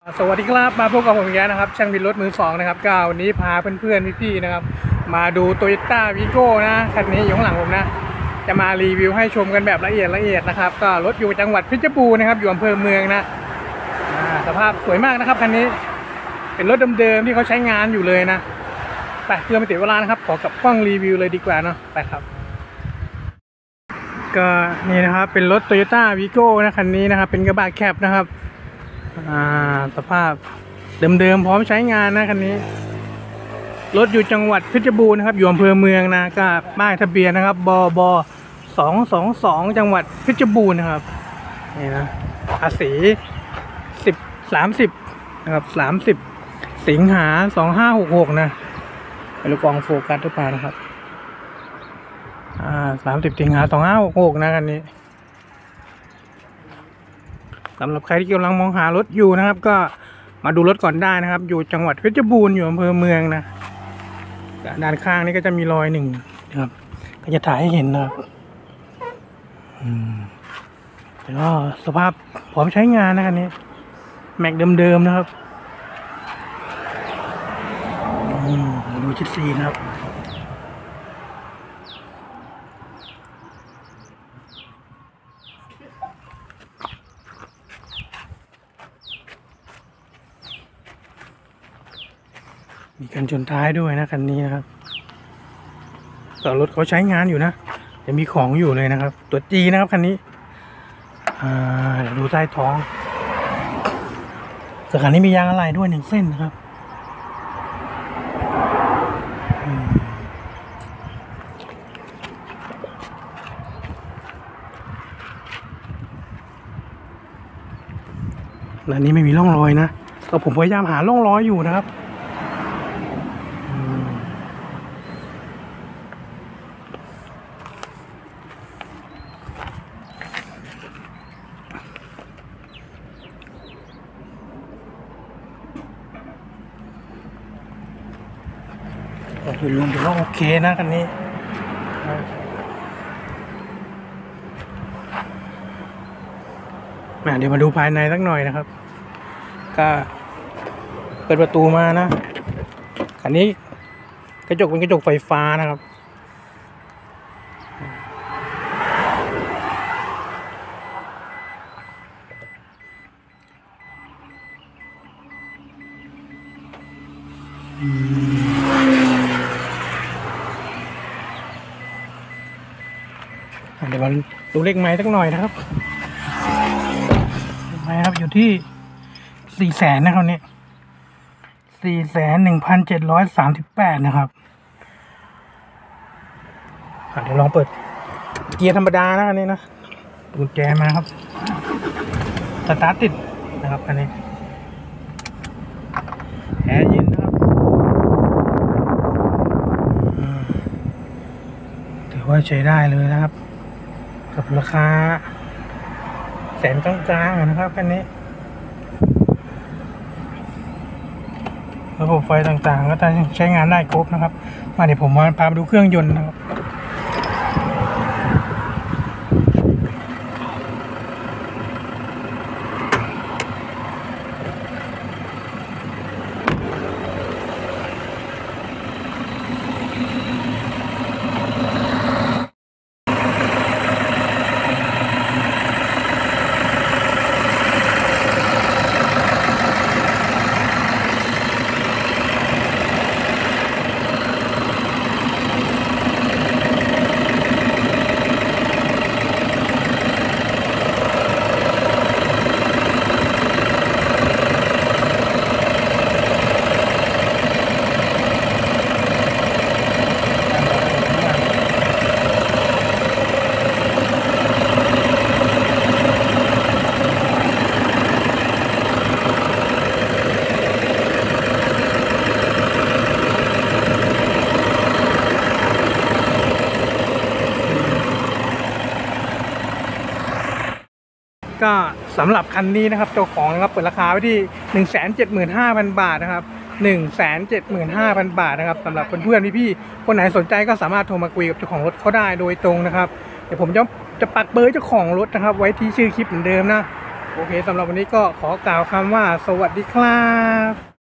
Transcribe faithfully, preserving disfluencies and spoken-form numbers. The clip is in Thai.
สวัสดีครับมาพบกับผมอีกแล้วนะครับช่างบินรถมือสองนะครับก็วันนี้พาเพื่อนๆพี่ๆนะครับมาดู Toyota Vigo นะคันนี้อยู่ข้างหลังผมนะจะมารีวิวให้ชมกันแบบละเอียดละเอียดนะครับก็รถอยู่จังหวัดเพชรบูรณ์นะครับอยู่อำเภอเมืองนะสภาพสวยมากนะครับคันนี้เป็นรถเดิมๆที่เขาใช้งานอยู่เลยนะไปเพื่อไม่เสียเวลานะครับขอกับกล้องรีวิวเลยดีกว่าเนาะไปครับก็นี่นะครับเป็นรถ Toyota Vigo นะคันนี้นะครับเป็นกระบะแคปนะครับอ่าสภาพเดิมๆพร้อมใช้งานนะคันนี้รถอยู่จังหวัดเพชรบูรณ์นะครับอยู่อำเภอเมืองนะก็ป้ายทะเบียนนะครับบบบสองสองสองจังหวัดเพชรบูรณ์นะครับนี่นะภาษีสิบสามสิบนะครับสามสิบสิงหาสองห้าหกหกนะเป็นลูกกองโฟกัสหรือเปล่านะครับอ่าสามสิบสิงหาสองห้าหกหกนะคันนี้สำหรับใครที่กำลังมองหารถอยู่นะครับก็มาดูรถก่อนได้นะครับอยู่จังหวัดเพชรบูรณ์อยู่อำเภอเมืองนะด้านข้างนี่ก็จะมีรอยหนึ่งนะครับก็จะถ่ายให้เห็นนะครับแต่ก็สภาพพร้อมใช้งานนะคันนี้แม็กเดิมๆนะครับดูชิดซีนะครับมีกันชนท้ายด้วยนะคันนี้นะครับแต่รถเขาใช้งานอยู่นะจะมีของอยู่เลยนะครับตัวจีนะครับคันนี้อ่าเดี๋ยวดูใต้ท้องแต่คันนี้มียางอะไหล่ด้วยหนึ่งเส้นนะครับและนี้ไม่มีร่องรอยนะก็ผมพยายามหาร่องรอยอยู่นะครับโดยรวมถือว่าโอเคนะคันนี้เดี๋ยวมาดูภายในสักหน่อยนะครับก็เปิดประตูมานะคันนี้กระจกเป็นกระจกไฟฟ้านะครับเดี๋ยวมาดูเลขไม้สักหน่อยนะครับเลขไม้ครับอยู่ที่สี่แสนนะครับนี่สี่แสนหนึ่งพันเจ็ดร้อยสามสิบแปดนะครับเดี๋ยวลองเปิดเกียร์ธรรมดานะอันนี้นะกุญแจมาครับสตาร์ทติดนะครับอันนี้แอร์เย็นนะครับถือว่าใช้ได้เลยนะครับกับราคาแสนกลางๆนะครับคันนี้ระบบไฟต่างๆก็จะใช้งานได้ครบนะครับมาเดี๋ยวผมมาพาไปดูเครื่องยนต์นะครับก็สำหรับคันนี้นะครับเจ้าของนะครับเปิดราคาไว้ที่ หนึ่งแสนเจ็ดหมื่นห้าพัน บาทนะครับ หนึ่งแสนเจ็ดหมื่นห้าพัน บาทนะครับสำหรับเพื่อนๆพี่ๆคนไหนสนใจก็สามารถโทรมาคุยกับเจ้าของรถเขาได้โดยตรงนะครับเดี๋ยวผมจะจะปักเบอร์เจ้าของรถนะครับไว้ที่ชื่อคลิปเหมือนเดิมนะโอเคสำหรับวันนี้ก็ขอกล่าวคำว่าสวัสดีครับ